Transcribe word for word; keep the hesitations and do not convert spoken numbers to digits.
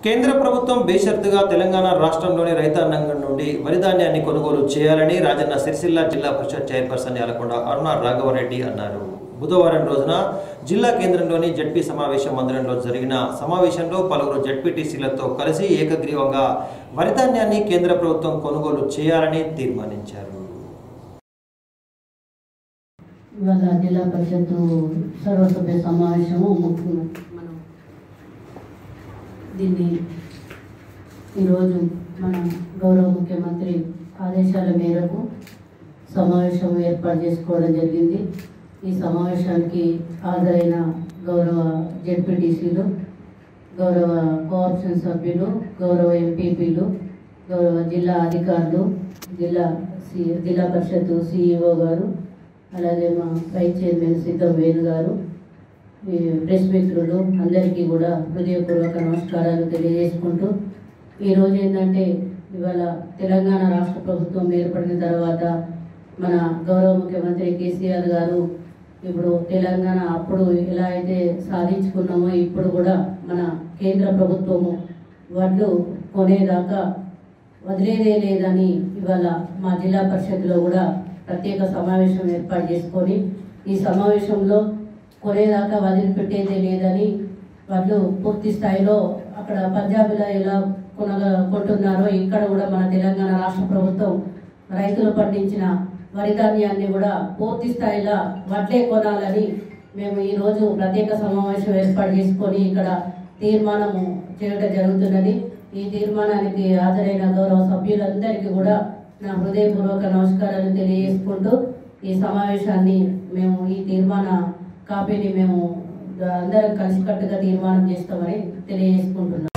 కేంద్ర ప్రభుత్వం బేషరతుగా తెలంగాణ రాష్ట్రంలోని రైతాంగం నుండి వరి ధాన్యాన్ని కొనుగోలు చేయాలని రాజన్న సిరిసిల్ల జిల్లా పరిషత్ చైర్పర్సన్ యాలకొండ అరుణ రాఘవరెడ్డి అన్నారు. బుధవారం రోజున జిల్లా కేంద్రంలోని జడ్పీ సమావేశ మందిరంలో జరిగిన సమావేశంలో పలువురు జడ్పీటీసీలతో కలిసి ఏకగ్రీవంగా వరి ధాన్యాన్ని కేంద్ర ప్రభుత్వం కొనుగోలు చేయాలని తీర్మానించారు. ఇవాళ జిల్లా పరిషత్ సర్వసభ్య సమావేశము ముఖ్యంగా మనం దీన్ని ఈరోజు మన గౌరవ ముఖ్యమంత్రి ఆదేశాల మేరకు సమావేశం ఏర్పాటు చేసుకోవడం జరిగింది. ఈ సమావేశానికి హాజరైన గౌరవ జెడ్పీటీసీలు, గౌరవ కోఆప్షన్ సభ్యులు, గౌరవ ఎంపీపీలు, గౌరవ జిల్లా అధికారులు, జిల్లా సి జిల్లా పరిషత్ సిఇఓ గారు, అలాగే మా వైస్ చైర్మన్ సిద్ధం వేణు గారు, ప్రెస్ మిత్రులు అందరికీ కూడా హృదయపూర్వక నమస్కారాలు తెలియజేసుకుంటూ, ఈరోజు ఏంటంటే ఇవాళ తెలంగాణ రాష్ట్ర ప్రభుత్వం ఏర్పడిన తర్వాత మన గౌరవ ముఖ్యమంత్రి కేసీఆర్ గారు ఇప్పుడు తెలంగాణ అప్పుడు ఎలా అయితే సాధించుకున్నామో ఇప్పుడు కూడా మన కేంద్ర ప్రభుత్వము వడ్లు కొనేదాకా వదిలేదే లేదని ఇవాళ మా జిల్లా పరిషత్లో కూడా ప్రత్యేక సమావేశం ఏర్పాటు చేసుకొని ఈ సమావేశంలో కొనేదాకా వదిలిపెట్టేదే లేదని వాళ్ళు పూర్తి స్థాయిలో అక్కడ పంజాబ్లో ఎలా కొనగా కొంటున్నారో ఇక్కడ కూడా మన తెలంగాణ రాష్ట్ర ప్రభుత్వం రైతులు పండించిన వరి ధాన్యాన్ని కూడా పూర్తి స్థాయిలో వడ్లే కొనాలని మేము ఈరోజు ప్రత్యేక సమావేశం ఏర్పాటు చేసుకొని ఇక్కడ తీర్మానము చేయడం జరుగుతున్నది. ఈ తీర్మానానికి హాజరైన గౌరవ సభ్యులందరికీ కూడా నా హృదయపూర్వక నమస్కారాలు తెలియజేసుకుంటూ ఈ సమావేశాన్ని మేము ఈ తీర్మాన కాపీని మేము అందరం కలిసికట్టుగా తీర్మానం చేస్తామని తెలియజేసుకుంటున్నాం.